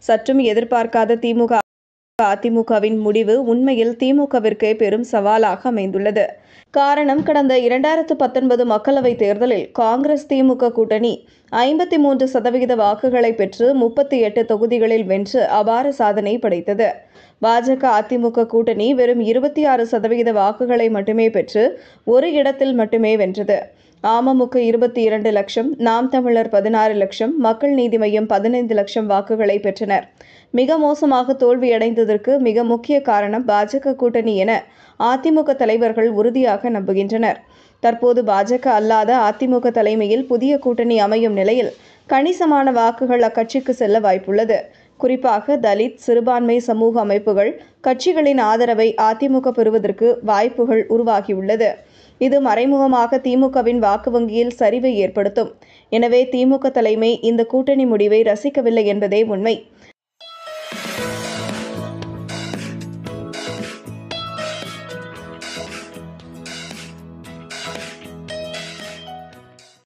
சற்றும் எதிர்பார்க்காத திமுக அதிமுகவின் முடிவு உண்மையில் திமுகவிற்கு பெரும் சவாலாக அமைந்துள்ளது. காரணம், கடந்த 2019 மக்களவைத் தேர்தலில் காங்கிரஸ் திமுக கூட்டணி 53% வாக்குகளை பெற்று 38 தொகுதிகளில் வென்று அபார சாதனை படைத்தது. பாஜக அதிமுக கூட்டணி வெறும் 26% வாக்குகளை மட்டுமே பெற்று ஒரு இடத்தில் மட்டுமே வென்றது. அமமுக 22 லட்சம், நாம் தமிழர் 16 லட்சம், மக்கள் நீதி மய்யம் 15 லட்சம் வாக்குகளை பெற்றனர். மிக மோசமாக தோல்வியடைந்ததற்கு மிக முக்கிய காரணம் பாஜக கூட்டணி என அதிமுக தலைவர்கள் உறுதியாக நம்புகின்றனர். தற்போது பாஜக அல்லாத அதிமுக தலைமையில் புதிய கூட்டணி அமையும் நிலையில் கணிசமான வாக்குகள் அக்கட்சிக்கு செல்ல வாய்ப்புள்ளது. குறிப்பாக தலித், சிறுபான்மை சமூக அமைப்புகள் கட்சிகளின் ஆதரவை அதிமுக பெறுவதற்கு வாய்ப்புகள் உருவாகியுள்ளது. இது மறைமுகமாக திமுகவின் வாக்கு வங்கியில் சரிவை ஏற்படுத்தும். எனவே திமுக தலைமை இந்த கூட்டணி முடிவை ரசிக்கவில்லை என்பதே உண்மை.